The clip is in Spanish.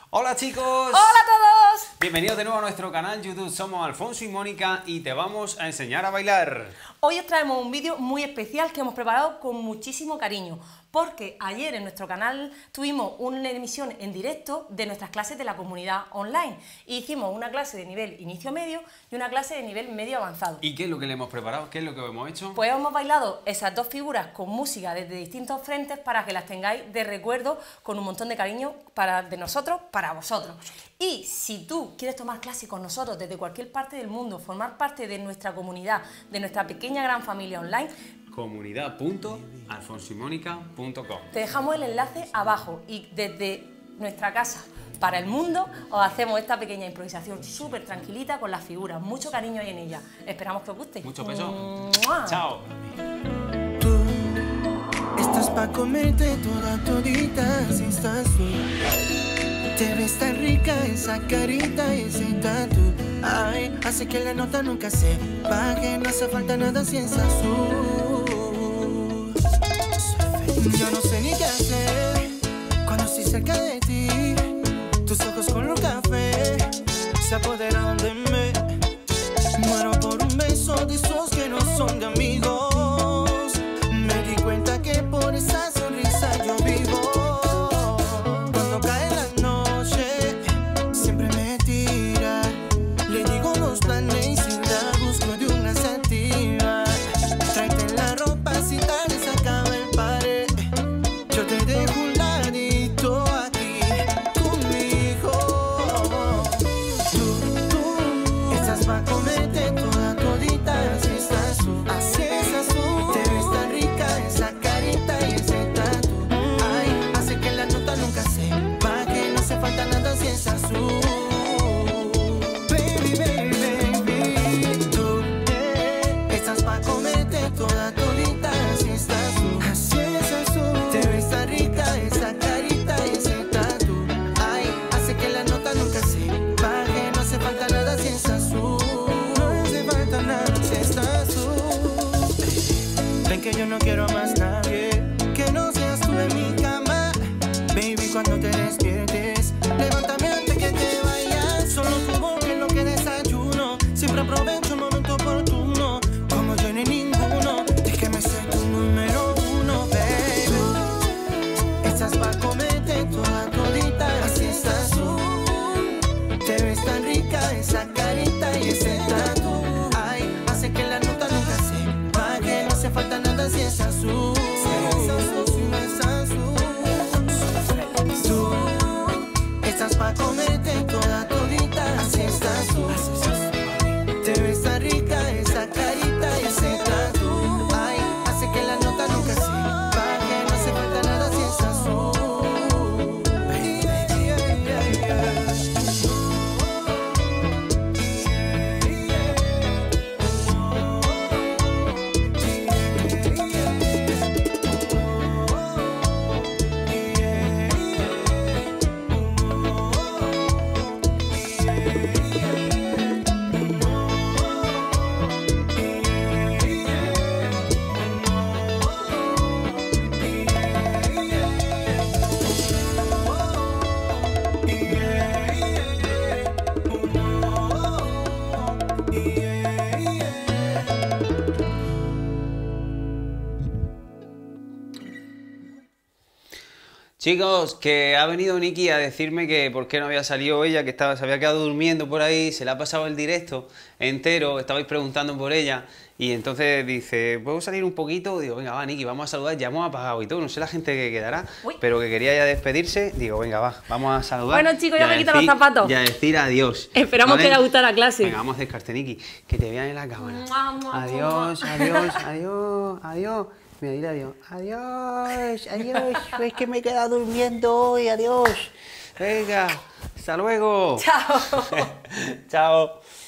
Hola chicos. Hola a todos. Bienvenidos de nuevo a nuestro canal YouTube. Somos Alfonso y Mónica y te vamos a enseñar a bailar. Hoy os traemos un vídeo muy especial que hemos preparado con muchísimo cariño, porque ayer en nuestro canal tuvimos una emisión en directo de nuestras clases de la comunidad online. Hicimos una clase de nivel inicio-medio y una clase de nivel medio avanzado. ¿Y qué es lo que le hemos preparado? ¿Qué es lo que hemos hecho? Pues hemos bailado esas dos figuras con música desde distintos frentes para que las tengáis de recuerdo con un montón de cariño de nosotros para vosotros. Y si tú quieres tomar clase con nosotros desde cualquier parte del mundo, formar parte de nuestra comunidad, de nuestra pequeña gran familia online, comunidad.alfonsoymónica.com. te dejamos el enlace abajo y desde nuestra casa para el mundo os hacemos esta pequeña improvisación súper tranquilita con las figuras. Mucho cariño hay en ella. Esperamos que os guste. Mucho beso. ¡Mua! Chao. Tú estás pa' comerte toda todita si estás tú. Te ves tan rica esa carita y ese tatu. Ay, hace que la nota nunca se baje. No hace falta nada si estás tú. Yo no sé ni qué hacer cuando estoy cerca de ti. Tus ojos color café se apoderaron de mí. Muero por un beso de esos que no son de amigos. Me di cuenta que por esa sonrisa yo vivo. Cuando cae la noche siempre me tira. Le digo los planes y la busco de una sativa. Tráete la ropa si tal se acaba el pared. Yo te dejo un ladito aquí conmigo. Tú estás pa' comerte toda todita. Así estás tú, así estás tú. Te ves tan rica esa carita y ese tatu. Ay, hace que la nota nunca se baje. No hace falta nada si estás tú. Baby, baby, baby. Tú estás pa' comerte toda todita. Así estás tú, así estás tú. Te ves tan rica esa carita y ese tatu. Ay, hace que la nota nunca se baje. No hace falta nada si estás tú. No hace falta nada si estás tú. Ven que yo no quiero a más nadie que no seas tú en mi cama. Baby, cuando te despiertes, levántame antes que te vayas. Solo tu boca es lo que desayuno. Siempre aprovecho un momento oportuno. Como yo no hay ninguno, déjame ser tu número uno, baby. Estás pa' comerte toda todita. Así estás tú. Te ves tan rica esa carita y ese tatu. Ay, hace que la nota nunca se baje. No hace falta nada si estás tú. Si estás tú, si no estás tú. Tú estás pa' comerte toda todita. Así estás tú. Te ves tan rica esa carita y ese tatu. Ay, hace que la nota nunca se baje. No hace falta nada si estás tú. Chicos, que ha venido Nikki a decirme que por qué no había salido ella, que se había quedado durmiendo por ahí, se le ha pasado el directo entero, estabais preguntando por ella, y entonces dice, ¿puedo salir un poquito? Digo, venga, va, Nikki, vamos a saludar, ya hemos apagado y todo, no sé la gente que quedará, pero que quería ya despedirse, digo, venga, va, vamos a saludar. Bueno, chicos, ya me quitan los zapatos. Y a decir adiós. Esperamos ¿vale? que le guste la clase. Venga, vamos a acercarte, Nikki, que te vean en la cámara. Mua, mua, Adiós, adiós, adiós, adiós. Mira, dile adiós. Adiós, adiós. Es que me he quedado durmiendo hoy, adiós. Venga, hasta luego. Chao. Chao.